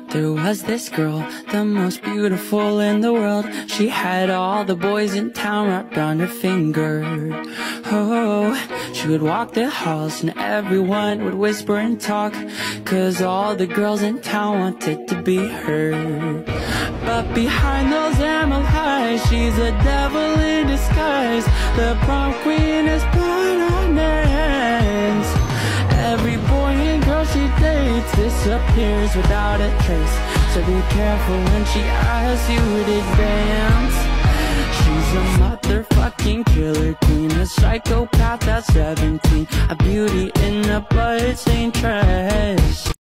There was this girl, the most beautiful in the world. She had all the boys in town wrapped around her finger. Oh, she would walk the halls and everyone would whisper and talk, 'cause all the girls in town wanted to be her. But behind those emerald eyes, she's a devil in disguise. The prom queen is blind on names. Every boy and girl she dates disappears without a trace, so be careful when she asks you to dance. She's a motherfucking killer queen, a psychopath at 17, a beauty in a bloodstained dress.